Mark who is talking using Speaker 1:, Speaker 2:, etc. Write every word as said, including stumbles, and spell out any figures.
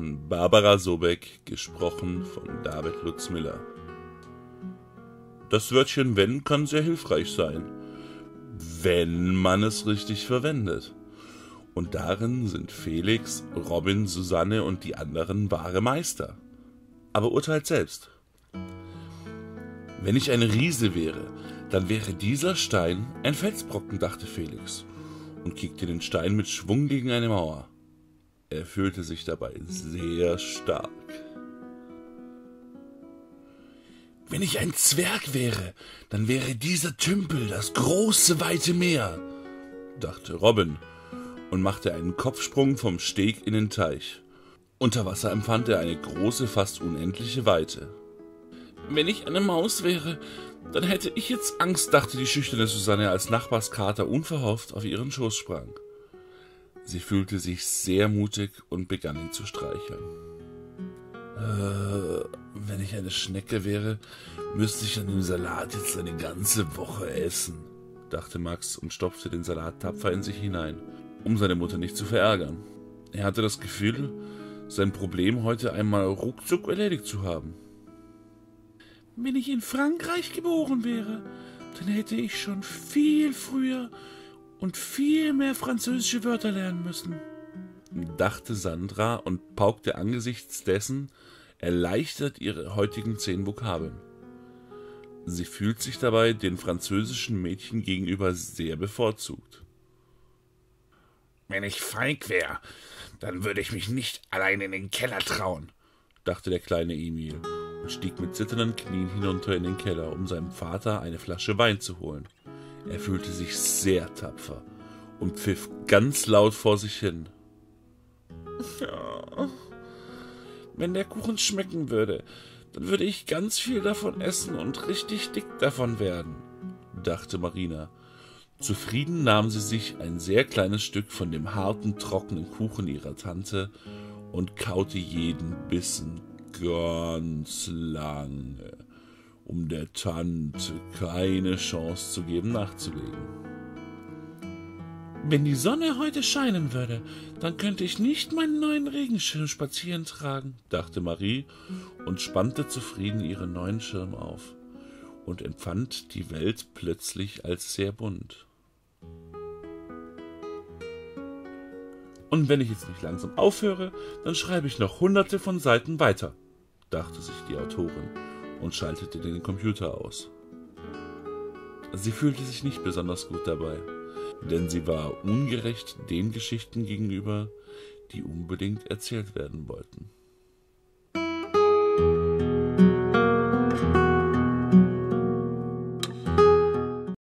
Speaker 1: von Barbara Sobeck, gesprochen von David Lutz Miller. Das Wörtchen wenn kann sehr hilfreich sein, wenn man es richtig verwendet. Und darin sind Felix, Robin, Susanne und die anderen wahre Meister. Aber urteilt selbst. Wenn ich ein Riese wäre, dann wäre dieser Stein ein Felsbrocken, dachte Felix und kickte den Stein mit Schwung gegen eine Mauer. Er fühlte sich dabei sehr stark. Wenn ich ein Zwerg wäre, dann wäre dieser Tümpel das große, weite Meer, dachte Robin und machte einen Kopfsprung vom Steg in den Teich. Unter Wasser empfand er eine große, fast unendliche Weite. Wenn ich eine Maus wäre, dann hätte ich jetzt Angst, dachte die schüchterne Susanne, als Nachbarskater unverhofft auf ihren Schoß sprang. Sie fühlte sich sehr mutig und begann ihn zu streicheln. Äh, wenn ich eine Schnecke wäre, müsste ich an dem Salat jetzt eine ganze Woche essen, dachte Max und stopfte den Salat tapfer in sich hinein, um seine Mutter nicht zu verärgern. Er hatte das Gefühl, sein Problem heute einmal ruckzuck erledigt zu haben. Wenn ich in Frankreich geboren wäre, dann hätte ich schon viel früher und viel mehr französische Wörter lernen müssen, dachte Sandra und paukte angesichts dessen erleichtert ihre heutigen zehn Vokabeln. Sie fühlt sich dabei den französischen Mädchen gegenüber sehr bevorzugt. Wenn ich feig wäre, dann würde ich mich nicht allein in den Keller trauen, dachte der kleine Emil und stieg mit zitternden Knien hinunter in den Keller, um seinem Vater eine Flasche Wein zu holen. Er fühlte sich sehr tapfer und pfiff ganz laut vor sich hin. Ja, wenn der Kuchen schmecken würde, dann würde ich ganz viel davon essen und richtig dick davon werden, dachte Marina. Zufrieden nahm sie sich ein sehr kleines Stück von dem harten, trockenen Kuchen ihrer Tante und kaute jeden Bissen ganz lange, um der Tante keine Chance zu geben, nachzulegen. Wenn die Sonne heute scheinen würde, dann könnte ich nicht meinen neuen Regenschirm spazieren tragen, dachte Marie und spannte zufrieden ihren neuen Schirm auf und empfand die Welt plötzlich als sehr bunt. Und wenn ich jetzt nicht langsam aufhöre, dann schreibe ich noch hunderte von Seiten weiter, dachte sich die Autorin und schaltete den Computer aus. Sie fühlte sich nicht besonders gut dabei, denn sie war ungerecht den Geschichten gegenüber, die unbedingt erzählt werden wollten.